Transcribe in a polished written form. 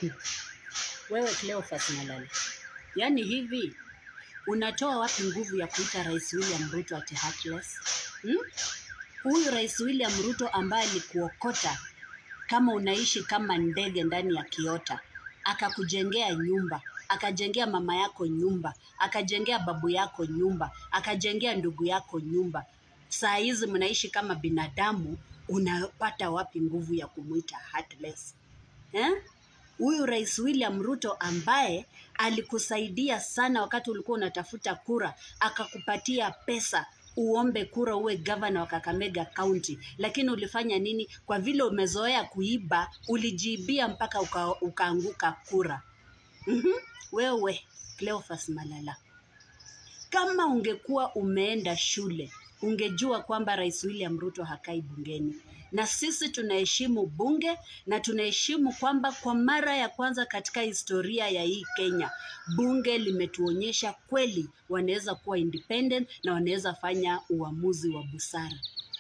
Wewe Cleophas Malala, yani hivi unatoa wapi nguvu ya kuita Rais William Ruto ati heartless? Huyu Rais William Ruto ambaye alikuokota kama unaishi kama ndege ndani ya kiota, akakujengea nyumba, akajengea mama yako nyumba, akajengea babu yako nyumba, akajengea ndugu yako nyumba. Saa hizi mnaishi kama binadamu, unapata wapi nguvu ya kumuita heartless? Huyu Rais William Ruto ambaye alikusaidia sana wakati ulikuwa unatafuta kura, akakupatia pesa uombe kura uwe governor wa Kakamega County, lakini ulifanya nini? Kwa vile umezoea kuiba, ulijibia mpaka ukaanguka kura. Wewe Cleophas Malala, kama ungekuwa umeenda shule, ungejua kwamba Rais William Ruto hakai bungeni. Na sisi tunaheshimu bunge na tunaheshimu kwamba kwa mara ya kwanza katika historia ya hii Kenya, bunge limetuonyesha kweli wanaweza kuwa independent na wanaweza fanya uamuzi wa busara.